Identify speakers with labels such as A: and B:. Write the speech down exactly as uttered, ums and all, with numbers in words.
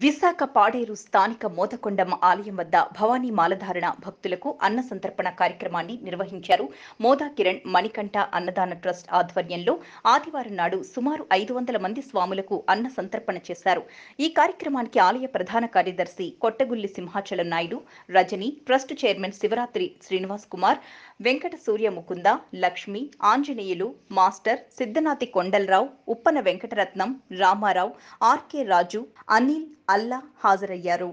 A: విశాఖ పాడేరు స్థానిక మోదకొండమ్మ ఆలయం వద్ద భవానీ మాలధారణ భక్తులకు అన్న సంతర్పణ కార్యక్రమాన్ని నిర్వహించారు. మోదా కిరణ్ మణికంఠ అన్నదాన ట్రస్ట్ ఆధ్వర్యంలో ఆదివారం నాడు సుమారు ఐదు వందల మంది స్వాములకు అన్న సంతర్పణ చేశారు. ఈ కార్యక్రమానికి ఆలయ ప్రధాన కార్యదర్శి Kottagulli Simhachalam Naidu, Rajani, trust chairman Sivaratri Srinivas Kumar, Venkata Surya Mukunda, Lakshmi, Anjaneyulu, master, Siddhanathi Kondalarao, Uppana Venkataratnam, Ramarao, R K Raju, Anil, Alla హాజరయ్యారు.